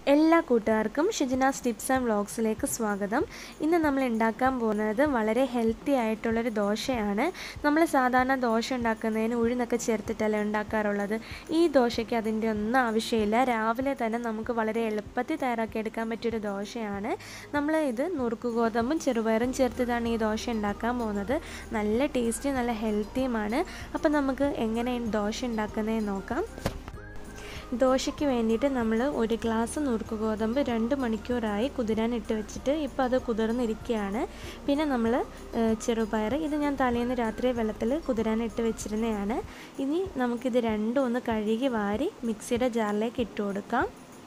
എല്ലാ കൂട്ടുകാർക്കും Shijinas tips and വ്ളോഗ്സിലേക്ക് സ്വാഗതം. ഇന്ന് നമ്മൾ ഉണ്ടാക്കാൻ പോകുന്നത് വളരെ ഹെൽത്തി ആയിട്ടുള്ളൊരു ദോശയാണ്. നമ്മൾ സാധാരണ ദോശ ഉണ്ടാക്കുന്നതിന് ഉഴുന്നൊക്കെ ചേർത്തിട്ടല്ലേ ഉണ്ടാക്കാറുള്ളത്. ഈ ദോശയ്ക്ക് അതിൻ്റെ ഒന്നും ആവശ്യമില്ല. രാവിലെ തന്നെ നമുക്ക് വളരെ എളുപ്പത്തിൽ തയ്യാറാക്കിയെടുക്കാൻ പറ്റിയൊരു ദോശയാണ്. നമ്മൾ ഇത് നുറുക്ക് ഗോതമ്പും ചെറുപയറും ചേർത്തിട്ടാണ് ഈ ദോശ ഉണ്ടാക്കാൻ പോകുന്നത്. നല്ല ടേസ്റ്റി നല്ല ഹെൽത്തിയുമാണ്. അപ്പോൾ നമുക്ക് എങ്ങനെയാണ് ദോശ ഉണ്ടാക്കുന്നതെന്ന് നോക്കാം. ദോശയ്ക്ക് വേണ്ടിയിട്ട് നമ്മൾ ഒരു ഗ്ലാസ് നുറുക്ക് ഗോതമ്പ് 2 മണിക്കൂറായി കുതിരാനിട്ട് വെച്ചിട്ട് ഇപ്പോൾ അത് കുതിർന്നിരിക്കുകയാണ്. പിന്നെ നമ്മൾ ചെറുപയർ, ഇത് ഞാൻ തലേന്ന് രാത്രി വെള്ളത്തിൽ കുതിരാനിട്ട് വെച്ചിരുന്നതാണ്. ഇനി നമുക്കിത് രണ്ടും ഒന്ന് കഴുകി വാരി മിക്സിയുടെ ജാറിലേക്ക് ഇട്ട് കൊടുക്കാം.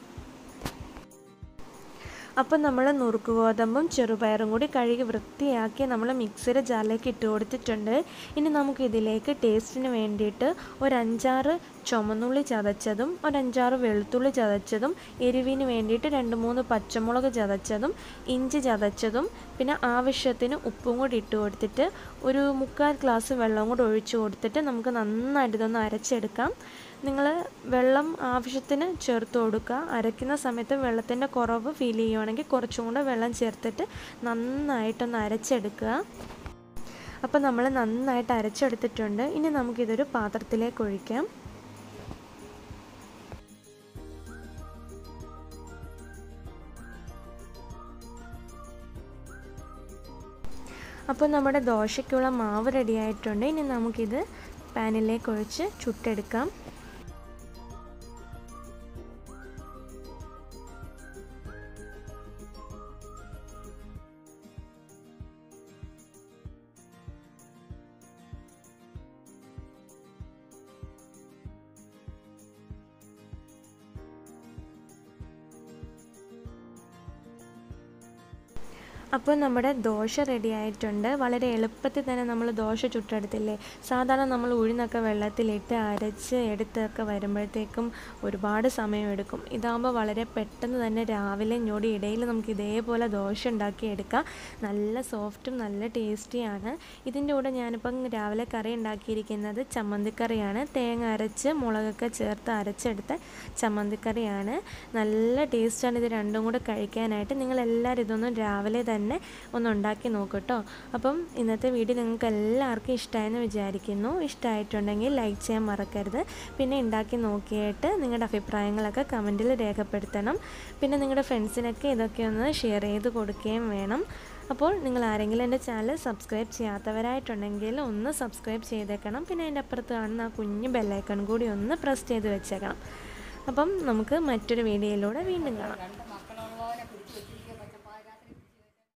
അപ്പോൾ നമ്മൾ നുറുക്ക് ഗോതമ്പും ചെറുപയറും കൂടി കഴുകി വൃത്തിയാക്കി നമ്മൾ മിക്സിയുടെ ജാറിലേക്ക് ഇട്ട് കൊടുത്തിട്ടുണ്ട്. ഇനി നമുക്കിതിലേക്ക് ടേസ്റ്റിന് വേണ്ടിയിട്ട് ഒരു 5-6 ചുമന്നുള്ളി ചതച്ചതും ഒരു 5-6 വെളുത്തുള്ളി ചതച്ചതും, എരിവിന് വേണ്ടിയിട്ട് 2-3 പച്ചമുളക് ചതച്ചതും, ഇഞ്ചി ചതച്ചതും, പിന്നെ ആവശ്യത്തിന് ഉപ്പും കൂടി ഇട്ട് കൊടുത്തിട്ട് ഒരു 3/4 ഗ്ലാസ് വെള്ളം കൂടി ഒഴിച്ച് കൊടുത്തിട്ട് നമുക്ക് നന്നായിട്ട് ഇതൊന്ന് അരച്ചെടുക്കാം. നിങ്ങൾ വെള്ളം ആവശ്യത്തിന് ചേർത്ത് കൊടുക്കുക. അരയ്ക്കുന്ന സമയത്ത് വെള്ളത്തിൻ്റെ കുറവ് ഫീൽ ചെയ്യുവാണെങ്കിൽ കുറച്ചും കൂടെ വെള്ളം ചേർത്തിട്ട് നന്നായിട്ടൊന്ന് അരച്ചെടുക്കുക. അപ്പോൾ നമ്മൾ നന്നായിട്ട് അരച്ചെടുത്തിട്ടുണ്ട്. ഇനി നമുക്കിതൊരു പാത്രത്തിലേക്ക് ഒഴിക്കാം. അപ്പോൾ നമ്മുടെ ദോശയ്ക്കുള്ള മാവ് റെഡിയായിട്ടുണ്ട്. ഇനി നമുക്കിത് പാനിലേക്ക് ഒഴിച്ച് ചുട്ടെടുക്കാം. അപ്പോൾ നമ്മുടെ ദോശ റെഡി ആയിട്ടുണ്ട്. വളരെ എളുപ്പത്തിൽ തന്നെ നമ്മൾ ദോശ ചുട്ടെടുത്തില്ലേ. സാധാരണ നമ്മൾ ഉഴുന്നൊക്കെ വെള്ളത്തിലിട്ട് അരച്ച് എടുത്തൊക്കെ വരുമ്പോഴത്തേക്കും ഒരുപാട് സമയമെടുക്കും. ഇതാകുമ്പോൾ വളരെ പെട്ടെന്ന് തന്നെ രാവിലെ ഞൊടി ഇടയിൽ നമുക്ക് ഇതേപോലെ ദോശ ഉണ്ടാക്കി എടുക്കാം. നല്ല സോഫ്റ്റും നല്ല ടേസ്റ്റിയാണ്. ഇതിൻ്റെ കൂടെ ഞാനിപ്പം രാവിലെ കറി ഉണ്ടാക്കിയിരിക്കുന്നത് ചമ്മന്തിക്കറിയാണ്. തേങ്ങ അരച്ച് മുളകൊക്കെ ചേർത്ത് അരച്ചെടുത്ത ചമ്മന്തിക്കറിയാണ്. നല്ല ടേസ്റ്റാണ് ഇത് രണ്ടും കൂടെ കഴിക്കാനായിട്ട്. നിങ്ങളെല്ലാവരും ഇതൊന്നും രാവിലെ തന്നെ ഒന്ന് ഉണ്ടാക്കി നോക്കട്ടോ. അപ്പം ഇന്നത്തെ വീഡിയോ നിങ്ങൾക്ക് എല്ലാവർക്കും ഇഷ്ടമായെന്ന് വിചാരിക്കുന്നു. ഇഷ്ടമായിട്ടുണ്ടെങ്കിൽ ലൈക്ക് ചെയ്യാൻ മറക്കരുത്. പിന്നെ ഉണ്ടാക്കി നോക്കിയിട്ട് നിങ്ങളുടെ അഭിപ്രായങ്ങളൊക്കെ കമൻറ്റിൽ രേഖപ്പെടുത്തണം. പിന്നെ നിങ്ങളുടെ ഫ്രണ്ട്സിനൊക്കെ ഇതൊക്കെ ഒന്ന് ഷെയർ ചെയ്ത് കൊടുക്കുകയും വേണം. അപ്പോൾ നിങ്ങൾ ആരെങ്കിലും എൻ്റെ ചാനൽ സബ്സ്ക്രൈബ് ചെയ്യാത്തവരായിട്ടുണ്ടെങ്കിൽ ഒന്ന് സബ്സ്ക്രൈബ് ചെയ്തേക്കണം. പിന്നെ അതിൻ്റെ അപ്പുറത്ത് കാണുന്ന ആ കുഞ്ഞ് ബെല്ലൈക്കൺ കൂടി ഒന്ന് പ്രസ് ചെയ്ത് വെച്ചേക്കണം. അപ്പം നമുക്ക് മറ്റൊരു വീഡിയോയിലൂടെ വീണ്ടും കാണാം.